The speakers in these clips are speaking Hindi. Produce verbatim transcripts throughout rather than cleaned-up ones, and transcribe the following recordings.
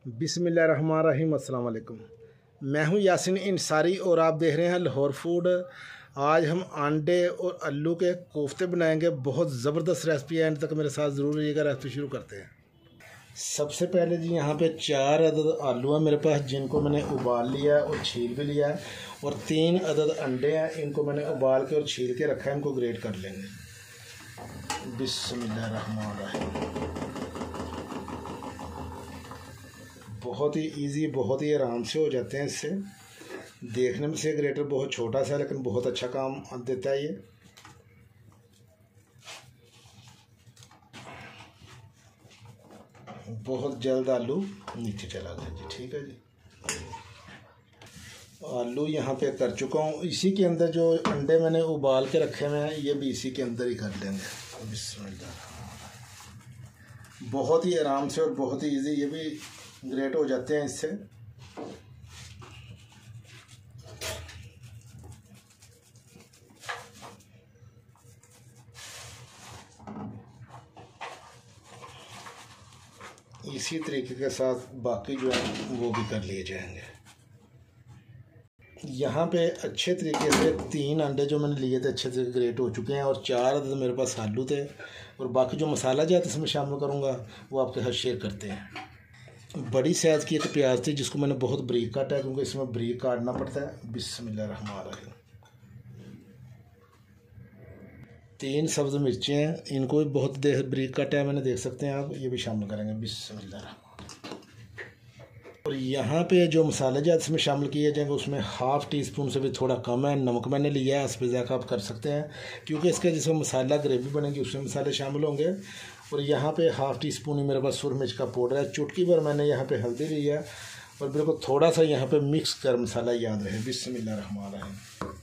बिस्मिल्लाहिर्रहमानिर्रहीम, अस्सलाम वालेकुम। मैं हूं यासिन इंसारी और आप देख रहे हैं लाहौर फूड। आज हम अंडे और आलू के कोफ्ते बनाएंगे। बहुत ज़बरदस्त रेसिपी है, एंड तक मेरे साथ ज़रूर रहिएगा। रेसिपी शुरू करते हैं। सबसे पहले जी यहाँ पे चार अदद आलू है मेरे पास, जिनको मैंने उबाल लिया है और छील भी लिया है। और तीन अदद अंडे हैं, इनको मैंने उबाल के और छील के रखा है। इनको ग्रेट कर लेंगे। बिस्मिल्लाहिर्रहमानिर्रहीम। बहुत ही इजी, बहुत ही आराम से हो जाते हैं इससे। देखने में से ग्रेटर बहुत छोटा सा है, लेकिन बहुत अच्छा काम देता है ये। बहुत जल्द आलू नीचे चला गया जी। ठीक है जी, आलू यहाँ पे कर चुका हूँ। इसी के अंदर जो अंडे मैंने उबाल के रखे हुए हैं, ये भी इसी के अंदर ही कर लेंगे। बिस्मिल्लाह। बहुत ही आराम से और बहुत ही इजी, ये भी ग्रेट हो जाते हैं इससे। इसी तरीके के साथ बाकी जो है वो भी कर लिए जाएंगे। यहाँ पे अच्छे तरीके से तीन अंडे जो मैंने लिए थे अच्छे से ग्रेट हो चुके हैं, और चार मेरे पास आलू थे। और बाकी जो मसाला जात इसमें शामिल करूँगा वो आपके साथ शेयर करते हैं। बड़ी साइज़ की एक प्याज थी, जिसको मैंने बहुत बारीक काटा है, क्योंकि इसमें बारीक काटना पड़ता है। बिस्मिल्लाहिर्रहमानिर्रहीम। तीन सब्ज़ मिर्चें हैं, इनको भी बहुत देर बारीक काटा है मैंने, देख सकते हैं आप। ये भी शामिल करेंगे। बिस्मिल्लाह। और यहाँ पे जो मसाले जात इसमें शामिल किए जाएंगे, उसमें हाफ़ टी स्पून से भी थोड़ा कम है नमक मैंने लिया है। इस पर जाकर आप कर सकते हैं, क्योंकि इसके जिसमें मसाला ग्रेवी बनेगी उसमें मसाले शामिल होंगे। और यहाँ पे हाफ़ टी स्पून ही मेरे पास सुर मिर्च का पाउडर है। चुटकी भर मैंने यहाँ पे हल्दी ली है, और बिल्कुल थोड़ा सा यहाँ पे मिक्स कर मसाला याद रहे। बिस्मिल्लाहिर्रहमानिर्रहीम।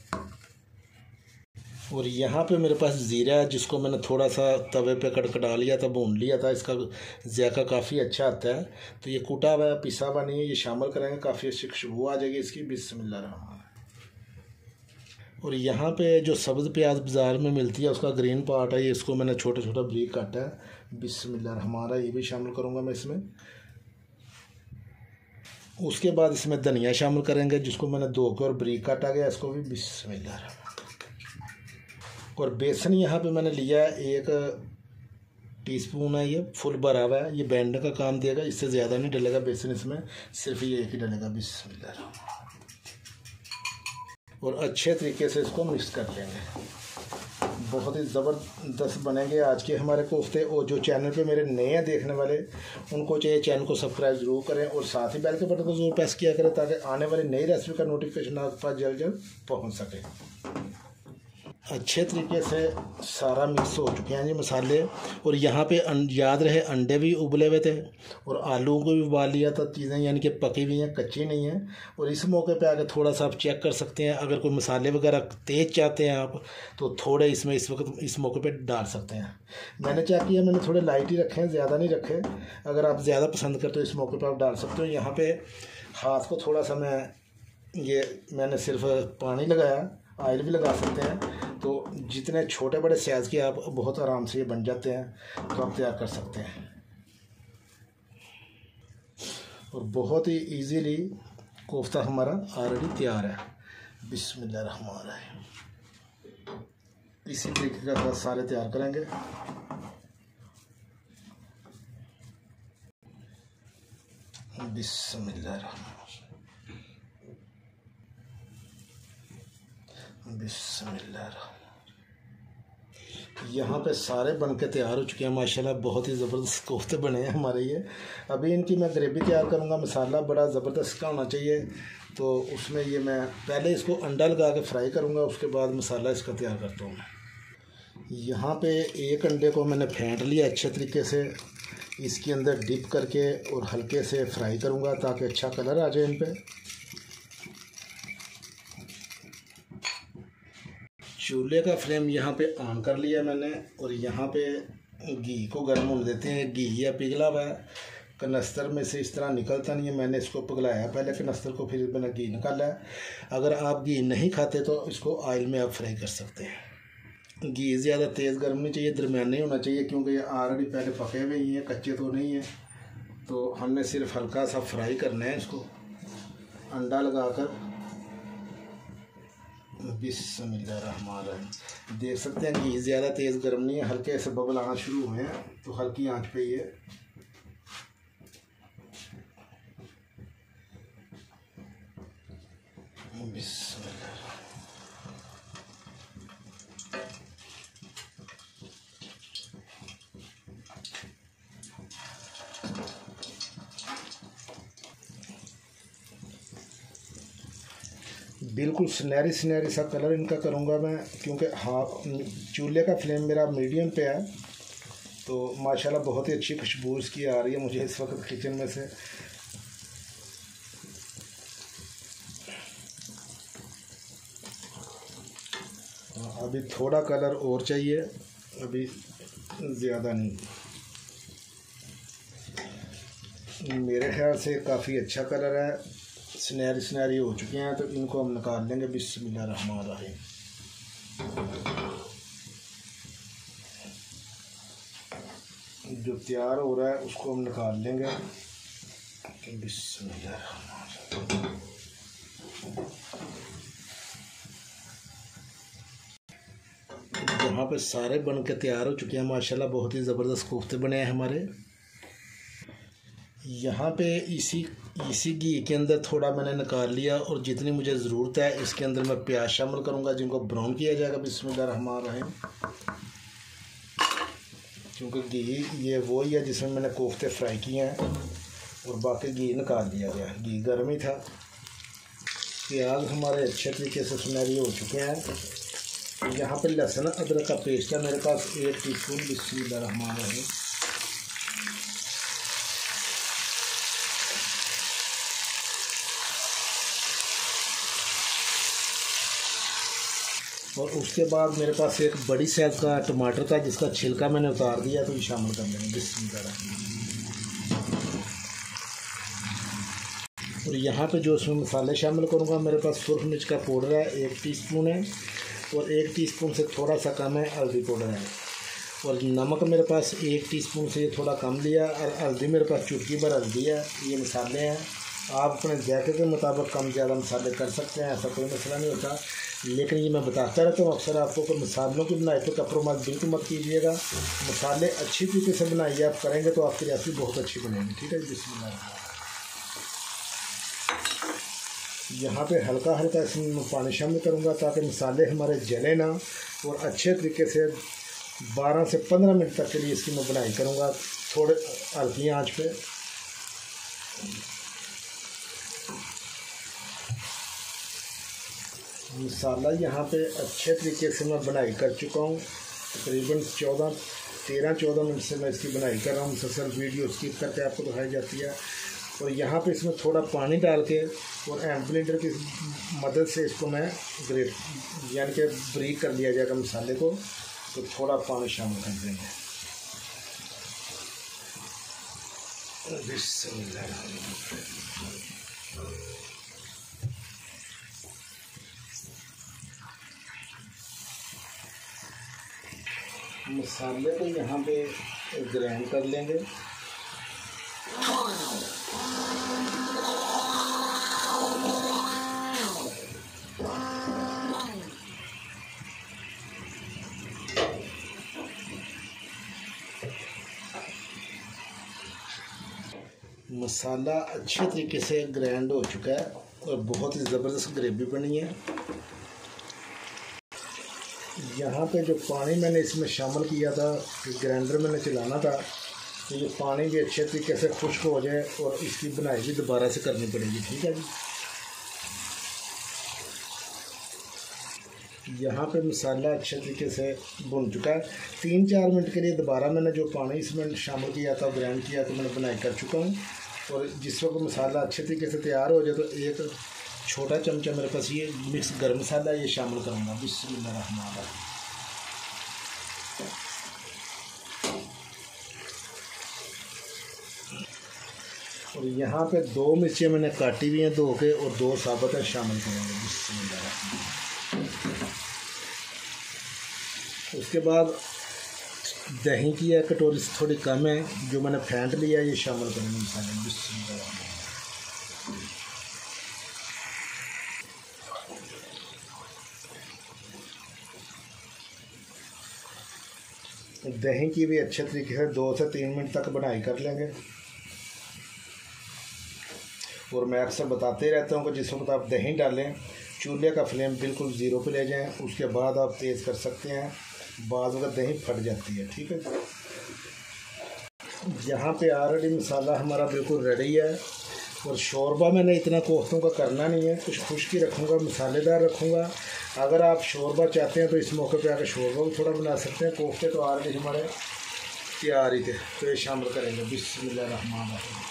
और यहाँ पे मेरे पास ज़ीरा है, जिसको मैंने थोड़ा सा तवे पे कड़कड़ा लिया था, भून लिया था। इसका जायका काफ़ी अच्छा आता है। तो ये कूटा हुआ पिसा हुआ नहीं है, ये शामिल करेंगे, काफ़ी अच्छी खुशबू आ जाएगी इसकी। बिस्मिल्लाहिर्रहमानिर्रहीम। और यहाँ पे जो सब्ज़ प्याज बाज़ार में मिलती है, उसका ग्रीन पार्ट है, ये इसको मैंने छोटा छोटा बारीक काटा है। बिस्मिल्लाहिर्रहमानिर्रहीम। ये भी शामिल करूँगा मैं इसमें। उसके बाद इसमें धनिया शामिल करेंगे, जिसको मैंने धो के और बारीक काटा गया, इसको भी। बिस्मिल्लाहिर्रहमानिर्रहीम। और बेसन यहाँ पे मैंने लिया है, एक टीस्पून है, ये फुल भरा हुआ है। ये बैंड का काम देगा, इससे ज़्यादा नहीं डलेगा बेसन इसमें, सिर्फ ये एक ही डलेगा। बिस्मिल्लाह। और अच्छे तरीके से इसको मिक्स कर लेंगे। बहुत ही ज़बरदस्त बनेंगे आज के हमारे कोफ्ते। और जो चैनल पे मेरे नए हैं देखने वाले, उनको चाहिए चैनल को सब्सक्राइब ज़रूर करें, और साथ ही बेल के बटन को ज़रूर प्रेस किया करें, ताकि आने वाली नई रेसिपी का नोटिफिकेशन आपके पास जल्द जल्द पहुँच सके। अच्छे तरीके से सारा मिक्स हो चुके हैं ये मसाले। और यहाँ पे याद रहे अंडे भी उबले हुए थे, और आलू को भी उबाल लिया था। चीज़ें यानी कि पकी हुई हैं, कच्ची नहीं है। और इस मौके पे आके थोड़ा सा आप चेक कर सकते हैं, अगर कोई मसाले वगैरह तेज़ चाहते हैं आप, तो थोड़े इसमें इस वक्त इस मौके पे डाल सकते हैं। मैंने चेक किया, मैंने थोड़े लाइट ही रखे हैं, ज़्यादा नहीं रखे। अगर आप ज़्यादा पसंद करते हो इस मौके पर आप डाल सकते हो। यहाँ पर हाथ को थोड़ा सा मैं ये मैंने सिर्फ पानी लगाया, ऑयल भी लगा सकते हैं। तो जितने छोटे बड़े साइज़ के आप बहुत आराम से ये बन जाते हैं, तो आप तैयार कर सकते हैं। और बहुत ही इजीली कोफ्ता हमारा ऑलरेडी तैयार है। बिस्मिल्लाहिर्रहमानिर्रहीम। इसी तरीके का साथ सारे तैयार करेंगे। बिस्मिल्लाहिर्रहमानिर्रहीम। बिस्मिल्लाह। यहाँ पे सारे बन के तैयार हो चुके हैं माशाल्लाह। बहुत ही ज़बरदस्त कोफ्ते बने हैं हमारे ये। अभी इनकी मैं ग्रेवी तैयार करूँगा। मसाला बड़ा ज़बरदस्त का होना चाहिए, तो उसमें ये मैं पहले इसको अंडा लगा के फ्राई करूँगा, उसके बाद मसाला इसका तैयार करता हूँ। यहाँ पे एक अंडे को मैंने फेंट लिया अच्छे तरीके से, इसके अंदर डिप करके और हल्के से फ्राई करूँगा, ताकि अच्छा कलर आ जाए इन पर। चूल्हे का फ्लेम यहाँ पे ऑन कर लिया मैंने, और यहाँ पे घी को गर्म होने देते हैं। घी या पिघला हुआ है, कनस्तर में से इस तरह निकलता नहीं है। मैंने इसको पिघलाया पहले कनस्तर को, फिर मैंने घी निकाला है। अगर आप घी नहीं खाते तो इसको ऑयल में आप फ्राई कर सकते हैं। घी ज़्यादा तेज़ गर्म नहीं चाहिए, दरमियाना ही होना चाहिए, क्योंकि ये ऑलरेडी पहले पके हुए ही हैं, कच्चे तो नहीं है। तो हमने सिर्फ हल्का सा फ्राई करना है इसको अंडा लगाकर। बिस्मिल्लाहिर्रहमानिर्रहीम। देख सकते हैं घी ज़्यादा तेज़ गर्म नहीं है, हल्के से बबल आना शुरू हुए हैं, तो हल्की आंच पे ये बिस्मिल्लाह। बिल्कुल सुनहरी सुनहरी सा कलर इनका करूँगा मैं, क्योंकि हाँ चूल्हे का फ्लेम मेरा मीडियम पे है। तो माशाल्लाह बहुत ही अच्छी खुशबू इसकी आ रही है मुझे इस वक्त किचन में से। अभी थोड़ा कलर और चाहिए, अभी ज़्यादा नहीं। मेरे ख्याल से काफ़ी अच्छा कलर है, सुनहरी सुनहरी हो चुके हैं, तो इनको हम निकाल लेंगे। बिस्मिल्लाहिर्रहमानिर्रहीम। जो तैयार हो रहा है उसको हम निकाल लेंगे। बिस्मिल्लाहिर्रहमानिर्रहीम। यहाँ पे सारे बन के तैयार हो चुके हैं माशाल्लाह, बहुत ही ज़बरदस्त कोफ्ते बने हैं हमारे। यहाँ पे इसी इसी घी के अंदर थोड़ा मैंने निकाल लिया, और जितनी मुझे ज़रूरत है इसके अंदर मैं प्याज शामिल करूँगा, जिनको ब्राउन किया जाएगा। बिस्मिल्लाहिर्रहमानिर्रहीम। क्योंकि घी ये वो ही है जिसमें मैंने कोफ्ते फ्राई किए हैं, और बाकी घी निकाल दिया गया, घी गर्म ही था। प्याज हमारे अच्छे तरीके से सुनहरी हो चुके हैं। यहाँ पे लहसुन अदरक का पेस्ट है मेरे पास एक टीस्पून। बिस्मिल्लाहिर्रहमानिर्रहीम। और उसके बाद मेरे पास एक बड़ी साइज़ का टमाटर था जिसका छिलका मैंने उतार दिया, तो ये शामिल कर लेंगे। बिस्मिल्लाह। और यहाँ पे जो उसमें मसाले शामिल करूँगा, मेरे पास सुरख मिर्च का पाउडर है एक टीस्पून है, और एक टीस्पून से थोड़ा सा कम है हल्दी पाउडर है, और नमक मेरे पास एक टीस्पून से थोड़ा कम लिया, और हल्दी मेरे पास चुटकी भर हल्दी है। ये मसाले हैं, आप अपने जायके के मुताबिक कम ज़्यादा मसाले कर सकते हैं, ऐसा कोई मसला नहीं होता। लेकिन ये मैं बताता रहता हूँ अक्सर आपको कि मसालों की बनाई पे कम्प्रोमाइज़ बिल्कुल मत कीजिएगा। मसाले अच्छी तरीके से बनाइए, आप करेंगे तो आपकी रेसिपी बहुत अच्छी बनेगी। ठीक है। बिस्मिल्लाह। यहाँ पे हल्का हल्का इसमें पानी शामिल करूँगा ताकि मसाले हमारे जले ना, और अच्छे तरीके से बारह से पंद्रह मिनट तक के लिए इसकी मैं बनाई करूँगा, थोड़े हल्की आंच पे। मसाला यहाँ पे अच्छे तरीके से मैं बनाई कर चुका हूँ, तकरीबन चौदह तेरह चौदह मिनट से मैं इसकी बनाई कर रहा हूँ। मुसलसल वीडियो स्किप करके आपको दिखाई जाती है। और यहाँ पे इसमें थोड़ा पानी डाल के और हैंड ब्लेंडर की मदद से इसको मैं ग्रेट यानी कि ब्रीक कर लिया जाएगा मसाले को, तो थोड़ा पानी शामिल कर देंगे। मसाले को यहाँ पे ग्राइंड कर लेंगे। मसाला अच्छे तरीके से ग्राइंड हो चुका है और बहुत ही ज़बरदस्त ग्रेवी बनी है। यहाँ पे जो पानी मैंने इसमें शामिल किया था, ग्राइंडर मैंने चलाना था, तो ये पानी भी अच्छे तरीके से खुश्क हो जाए और इसकी बनाई भी दोबारा से करनी पड़ेगी। ठीक है जी। यहाँ पे मसाला अच्छे तरीके से भुन चुका है। तीन चार मिनट के लिए दोबारा मैंने जो पानी इसमें शामिल किया था, ग्राइंड किया, तो मैंने बनाई कर चुका हूँ। और जिस वक्त मसाला अच्छे तरीके से तैयार हो जाए तो एक छोटा चमचा मेरे पास ये मिक्स गर्म मसाला ये शामिल करूँगा। बिस्मिल्लाहिर्रहमानिर्रहीम। और यहाँ पे दो मिर्चें मैंने काटी हुई हैं धो के, और दो साबुत है शामिल करेंगे। बिस्मिल्लाह। उसके बाद दही की है कटोरी से थोड़ी कम है, जो मैंने फेंट लिया ये शामिल करेंगे मसाले। बिस्मिल्लाह। दही की भी अच्छे तरीके से दो से तीन मिनट तक बनाई कर लेंगे। और मैं अक्सर बताते रहता हूँ कि जिस वक्त आप दही डालें चूल्हे का फ्लेम बिल्कुल ज़ीरो पे ले जाएं, उसके बाद आप तेज़ कर सकते हैं, बाद में दही फट जाती है। ठीक है, यहाँ पे ऑलरेडी मसाला हमारा बिल्कुल रेडी है। और शोरबा मैंने इतना कोफ्तों का करना नहीं है, कुछ खुश्की रखूँगा, मसालेदार रखूँगा। अगर आप शोरबा चाहते हैं तो इस मौके पे आकर शोरबा भी थोड़ा बना सकते हैं। कोफ्ते तो ऑलरेडी हमारे तैयार ही थे, तो ये शामिल करेंगे। बिस्मिल्लाह रहमान रहीम।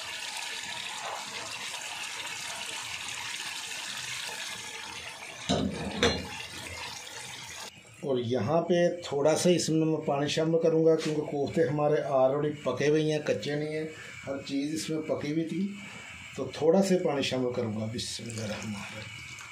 और यहाँ पे थोड़ा सा इसमें मैं पानी शामिल करूँगा, क्योंकि कोफ्ते हमारे ऑलरेडी पके हुए हैं, कच्चे नहीं हैं, हर चीज़ इसमें पकी हुई थी, तो थोड़ा सा पानी शामिल करूँगा। बिस्मिल्लाह रहमान रहीम।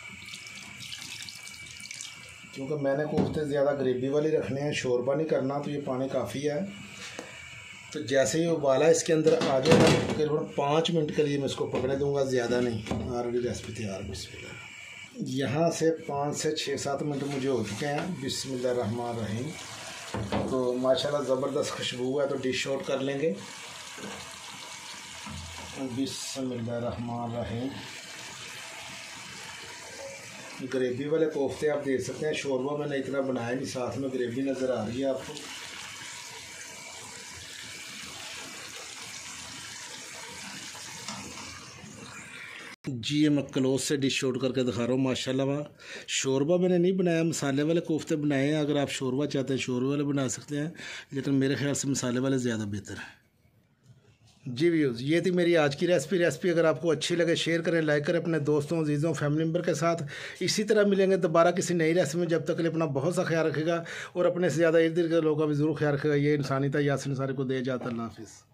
क्योंकि मैंने कोफ्ते ज़्यादा ग्रेवी वाली रखने हैं, शोरबा नहीं करना, तो ये पानी काफ़ी है। तो जैसे ही उबाला इसके अंदर आ जाएगा, तकरीबन पाँच मिनट के लिए मैं इसको पकड़ने दूँगा, ज़्यादा नहीं। ऑलरेडी रेसिपी तैयार। बिस्मिल्लाह। यहाँ से पाँच से छः सात मिनट मुझे हो चुके हैं। बिस्मिल्लाह रहमान रहीम। तो माशाल्लाह ज़बरदस्त खुशबू है, तो डिश आउट कर लेंगे। बिस्मिल्लाह रहमान रहीम। ग्रेवी वाले कोफ्ते आप देख सकते हैं, शोरबा मैंने इतना बनाया नहीं, साथ में ग्रेवी नज़र आ रही है आपको। जी ये मैं क्लोज से डिश आउट करके दिखा रहा हूँ। माशाल्लाह शोरबा मैंने नहीं बनाया, मसाले वाले कोफ्ते बनाए हैं। अगर आप शोरबा चाहते हैं शोरबा वाले बना सकते हैं, लेकिन मेरे ख्याल से मसाले वाले ज़्यादा बेहतर है। जी व्यूज़, ये थी मेरी आज की रेसिपी रेसिपी अगर आपको अच्छी लगे शेयर करें, लाइक करें अपने दोस्तों, अजीज़ों, फैमिली मेम्बर के साथ। इसी तरह मिलेंगे दोबारा किसी नई रेसिपी में। जब तक के लिए अपना बहुत सा ख्याल रखेगा और अपने से ज़्यादा इर्द गिर्द के लोगों का भी ज़रूर ख्याल रखेगा। ये इंसानी था, यासिन अंसारी को दे जाता। अल्लाह हाफिज़।